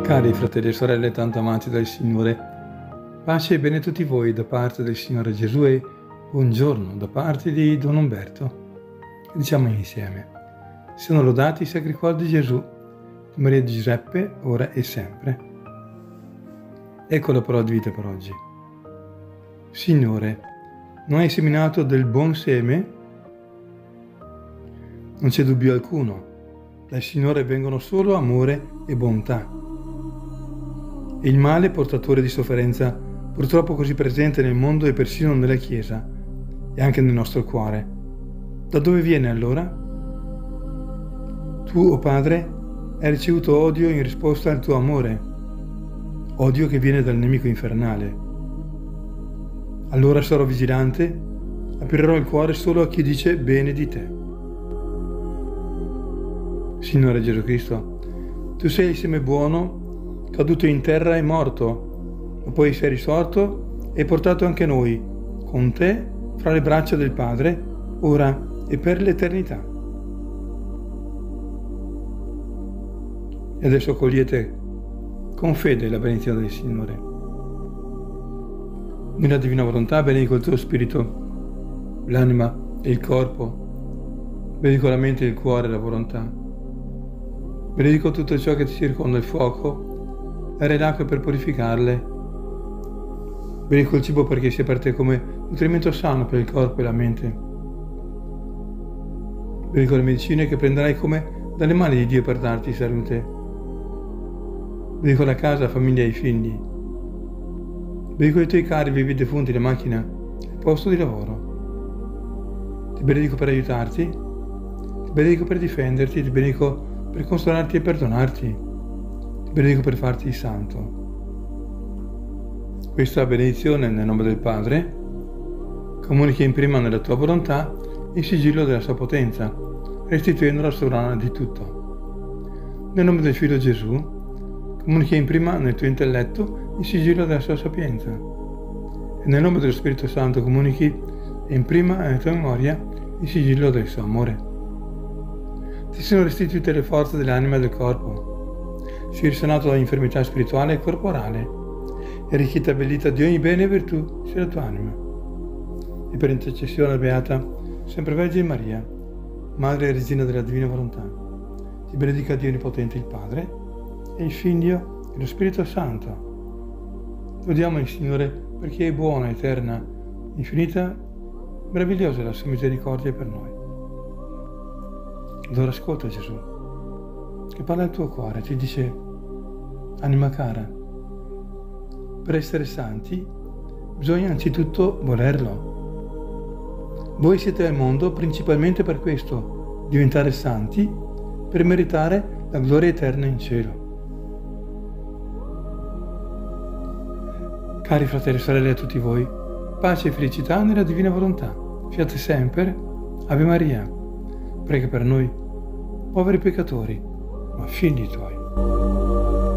Cari fratelli e sorelle tanto amati dal Signore, pace e bene a tutti voi da parte del Signore Gesù e buongiorno da parte di Don Umberto. Diciamo insieme: siano lodati i sacri cuori di Gesù, di Maria e di Giuseppe, ora e sempre. Ecco la parola di vita per oggi. Signore, non hai seminato del buon seme? Non c'è dubbio alcuno, dal Signore vengono solo amore e bontà. E il male, portatore di sofferenza, purtroppo così presente nel mondo e persino nella Chiesa, e anche nel nostro cuore. Da dove viene allora? Tu, o Padre, hai ricevuto odio in risposta al tuo amore, odio che viene dal nemico infernale. Allora sarò vigilante, aprirò il cuore solo a chi dice bene di te. Signore Gesù Cristo, tu sei il seme buono, caduto in terra e morto, ma poi sei risorto e hai portato anche noi, con te, fra le braccia del Padre, ora e per l'eternità. E adesso accogliete con fede la benedizione del Signore. Nella divina volontà benedico il tuo spirito, l'anima e il corpo, benedico la mente, il cuore e la volontà. Benedico tutto ciò che ti circonda, il fuoco, l'aria e l'acqua per purificarle. Benedico il cibo perché sia per te come nutrimento sano per il corpo e la mente. Benedico le medicine che prenderai come dalle mani di Dio per darti salute. Benedico la casa, la famiglia e i figli. Benedico i tuoi cari vivi defunti, la macchina, il posto di lavoro. Ti benedico per aiutarti, ti benedico per difenderti, ti benedico per consolarti e perdonarti, ti benedico per farti santo. Questa benedizione nel nome del Padre comunica in prima nella tua volontà il sigillo della sua potenza, restituendola sovrana di tutto. Nel nome del Figlio Gesù comunica in prima nel tuo intelletto il sigillo della sua sapienza. E nel nome dello Spirito Santo comunichi in prima nella tua memoria il sigillo del suo amore. Ti sono restituite le forze dell'anima e del corpo. Sii risanato dall'infermità spirituale e corporale, e arricchita e abbellita di ogni bene e virtù sia la tua anima. E per intercessione della Beata sempre Vergine Maria, Madre e Regina della Divina Volontà, ti benedica Dio Onnipotente, il Padre, e il Figlio e lo Spirito Santo. Lodiamo il Signore perché è buona, eterna, infinita, meravigliosa è la sua misericordia per noi. Allora ascolta Gesù, che parla al tuo cuore, ti dice: anima cara, per essere santi bisogna anzitutto volerlo. Voi siete al mondo principalmente per questo, diventare santi per meritare la gloria eterna in cielo. Cari fratelli e sorelle a tutti voi, pace e felicità nella divina volontà. Fiate sempre, Ave Maria. Prega per noi, poveri peccatori, ma figli tuoi.